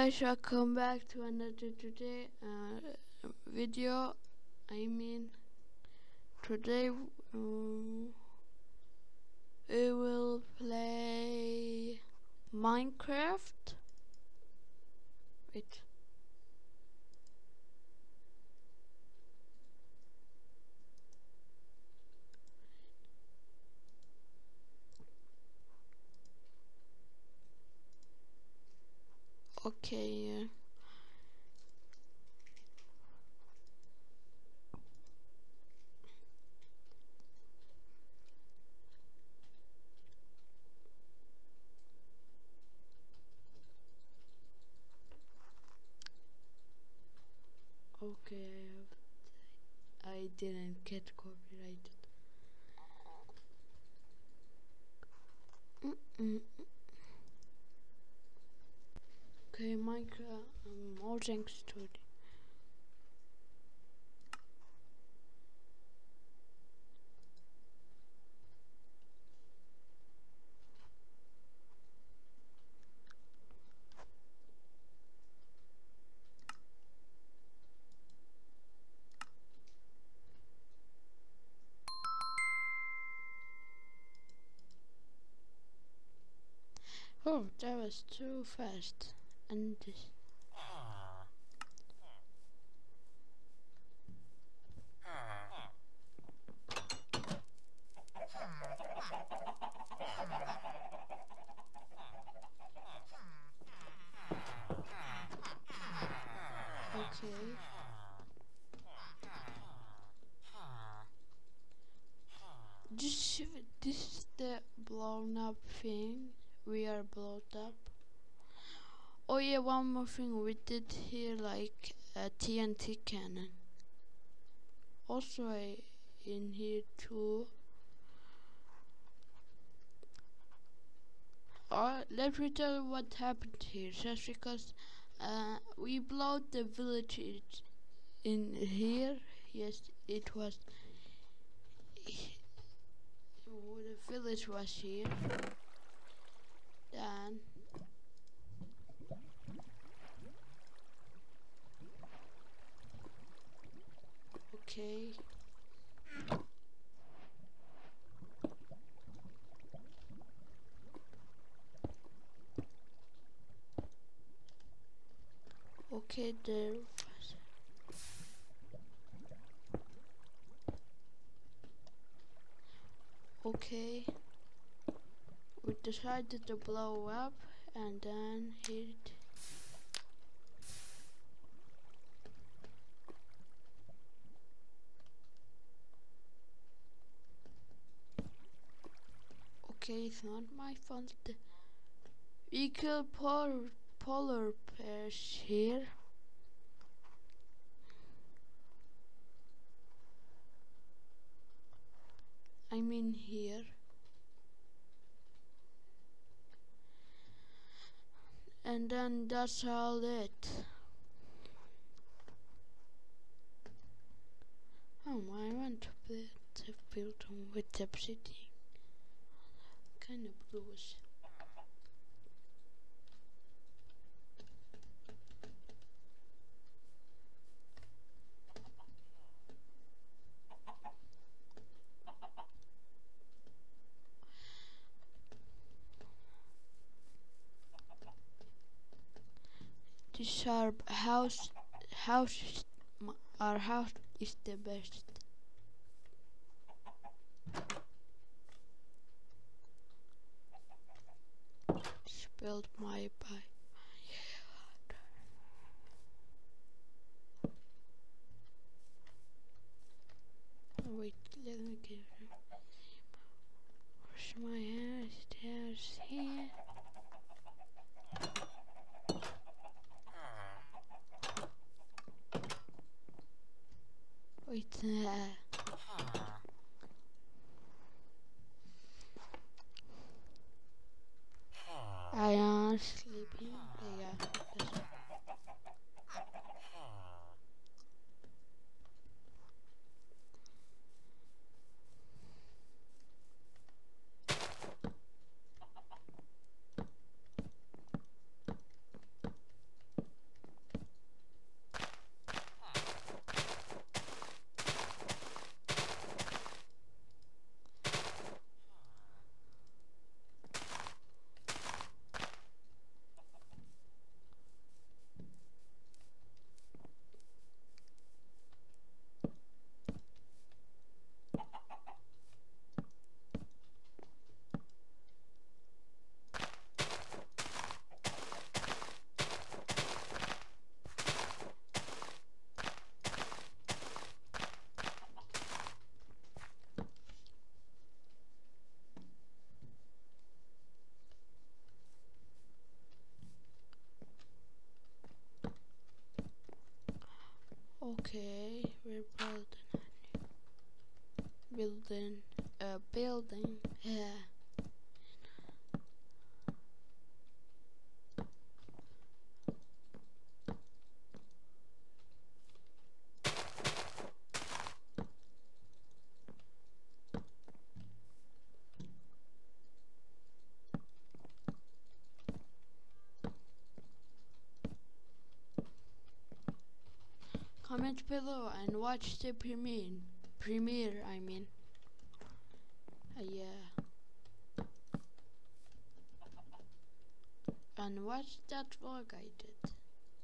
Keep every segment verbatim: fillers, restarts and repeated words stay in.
Guys, welcome back to another today uh, video. I mean, today um, we will play Minecraft. Wait. Okay. Uh, Okay, I, have, I didn't get copyrighted. Mm -mm. Okay, Minecraft, um, Mojang Studio. Oh, that was too fast. And this. Okay. This this is the blown up thing. We are blown up. Oh yeah, one more thing we did here, like a T N T cannon. Also I, in here too. Uh, let me tell you what happened here. Just because uh, we blowed the village in here. Yes, it was. Oh, the village was here. Then okay. Okay, there was. Okay. We decided to blow up and then hit. Okay, it's not my fault. We kill polar, polar bears here. I mean here. And then that's all it. Oh, I want to build, to build them with obsidian. Kind of bluish. This our house, house, our house is the best. Spilled my pie. Oh, wait, let me get it. Wash my hands, there's here. Wait, uh, I am sleeping. Yeah, that's it. Okay, we're building building a building. Yeah. Comment below and watch the premiere. Premiere, I mean. Uh, yeah. And watch that vlog I did.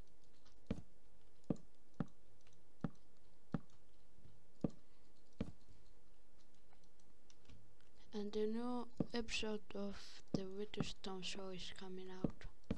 And the new episode of the Witherstone show is coming out.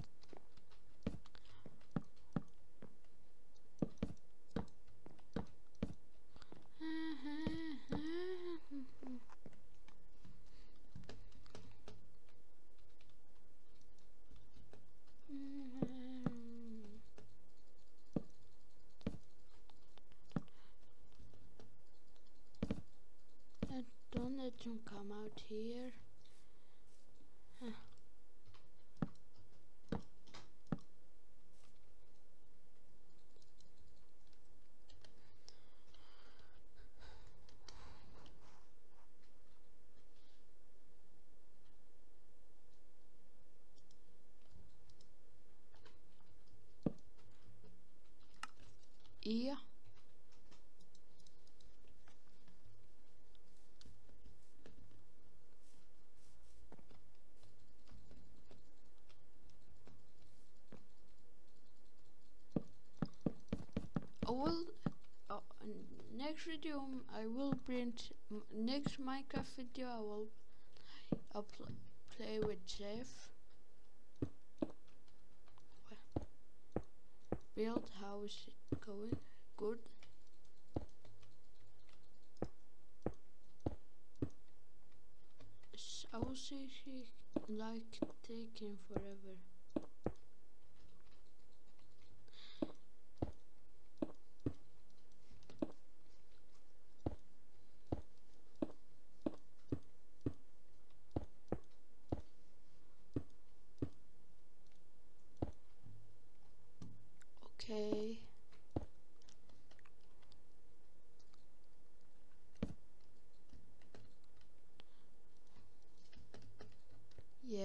And don't let him come out here. Huh. Yeah. I will. Uh, next video, I will bring. Next Minecraft video, I will. I'll pl play with Jeff. Build. How is it going? Good. I will see she like taking forever. Okay. Yeah.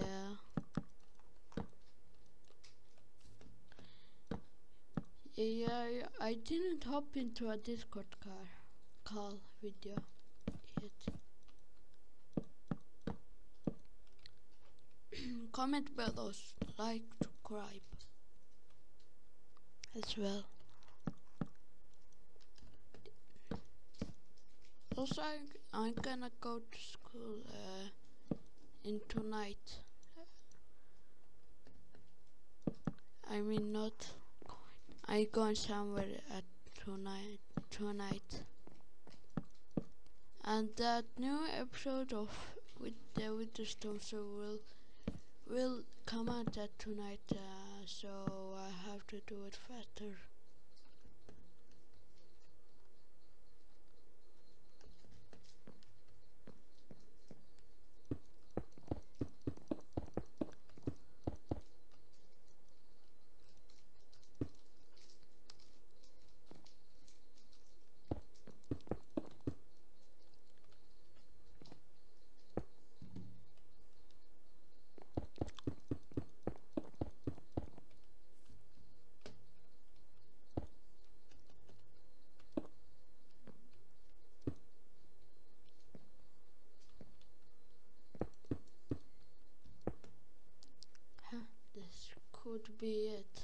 Yeah, I didn't hop into a Discord car call video yet. Comment below, like, subscribe as well. Also, I, I'm gonna go to school uh, in tonight. I mean, not. I'm going somewhere at tonight. Tonight. And that new episode of with the Witherstone show will will come out at tonight. Uh, so I have to do it faster. Huh, this could be it.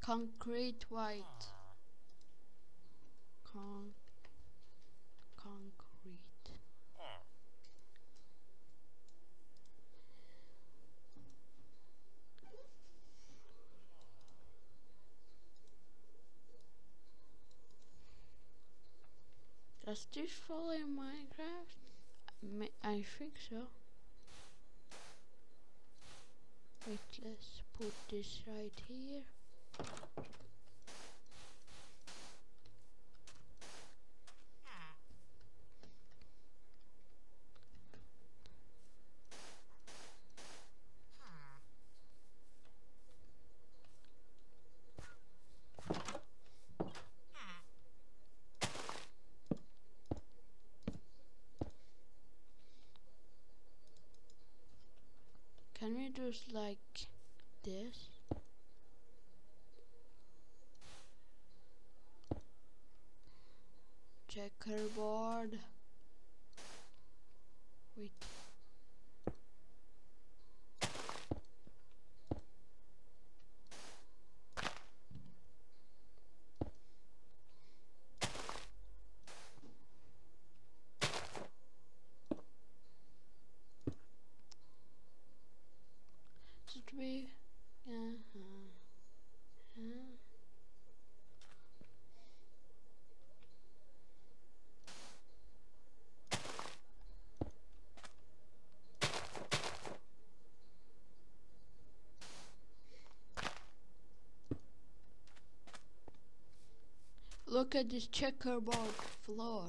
Concrete white. Con concrete. Does this fall in Minecraft? Ma I think so. Wait, let's put this right here. Can we just like this? Checkerboard. Wait. Should we? Uh-huh. Uh. Look at this checkerboard floor.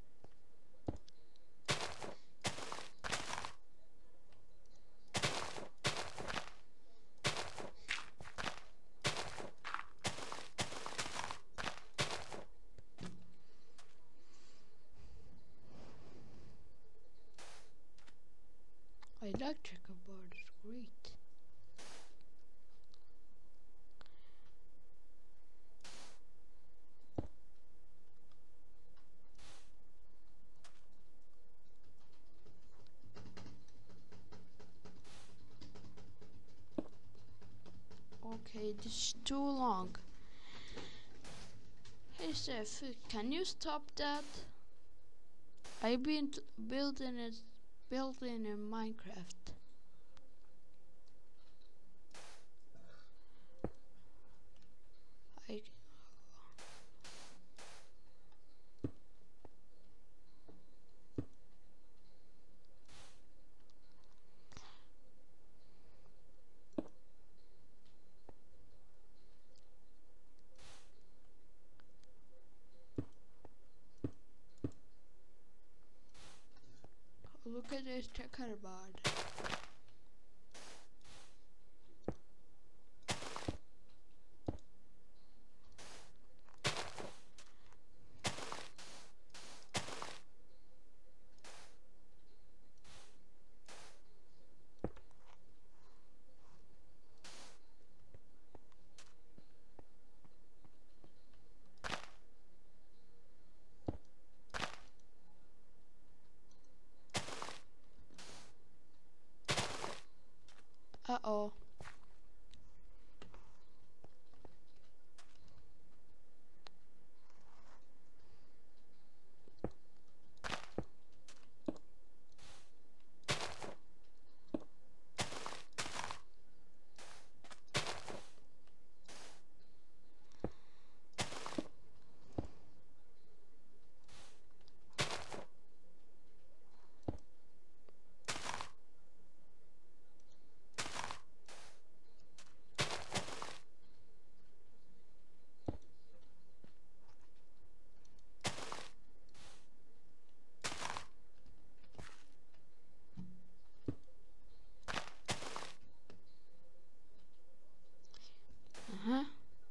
I like checkerboard, it's great. Okay, this is too long. Hey Seth, can you stop that? I've been building it, building in Minecraft. I look at this checkerboard. Uh-oh. Uh-huh.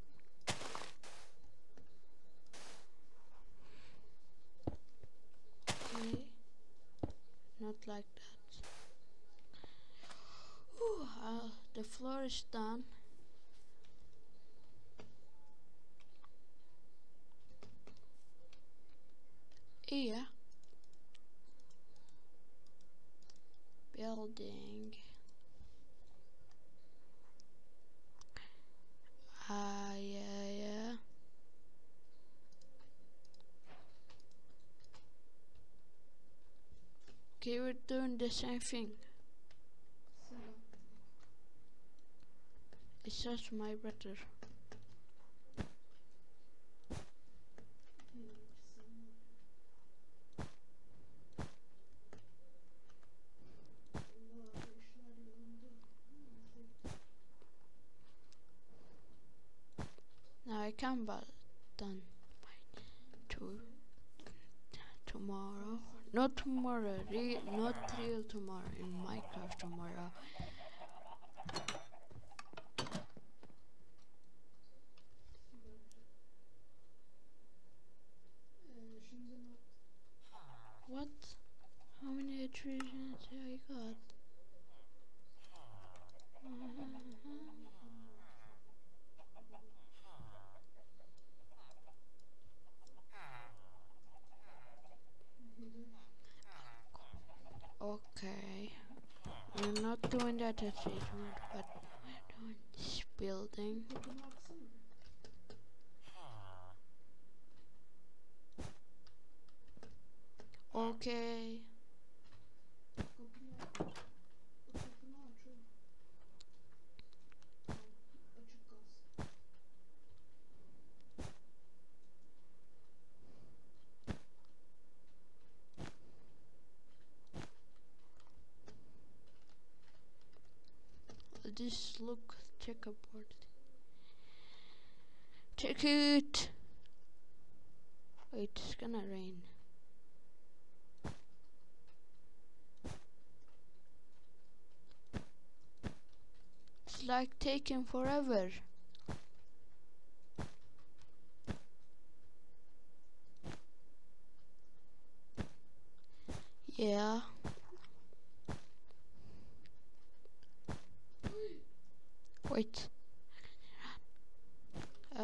Okay. Not like that. Ooh, uh, the floor is done. Yeah. Building. I doing the same thing. It's just my brother. Now I can button to tomorrow. Not tomorrow, re not real tomorrow, in Minecraft tomorrow. What? How many attritions I got? Okay, we're not doing that achievement, but we're doing this building. Okay. This look checkerboard. Check it. Wait, it's gonna rain. It's like taking forever. Yeah. Wait. Uh.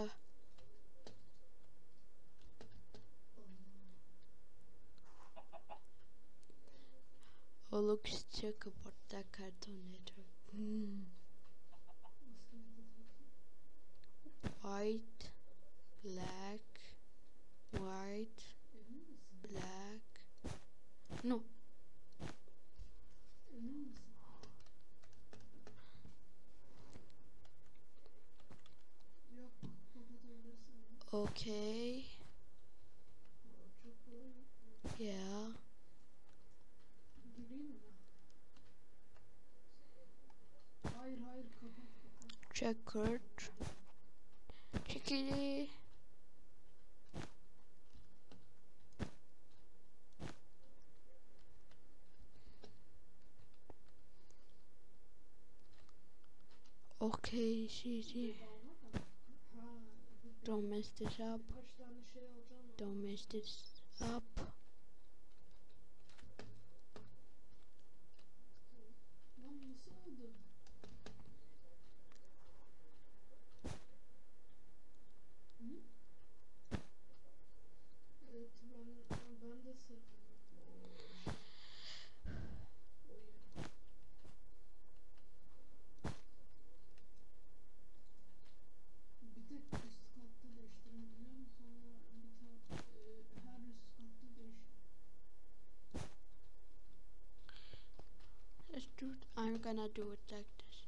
Oh, look, check about that Cartoon Network. Mm. White, black, white, black. No. Okay. Yeah. Checkered. Chickadee. Okay, see, see. Don't mess this up. Don't mess this up. Let's do it. I'm gonna do it like this.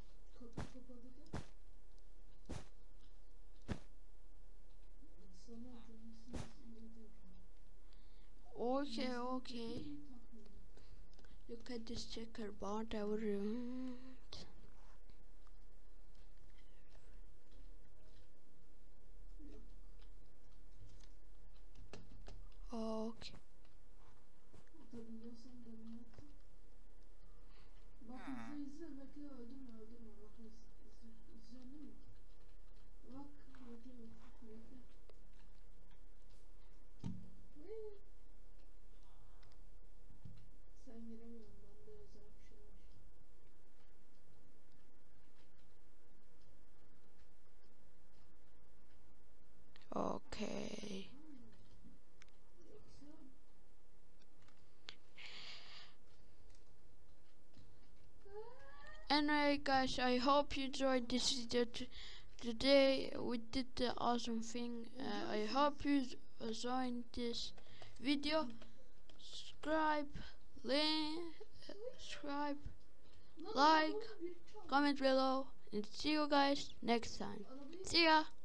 Okay, okay. Look at this checkerboard around. Okay. Okay. Anyway, guys, I hope you enjoyed this video. Today we did the awesome thing. Uh, I hope you enjoyed this video. Subscribe, link, subscribe, like, comment below, and see you guys next time. See ya!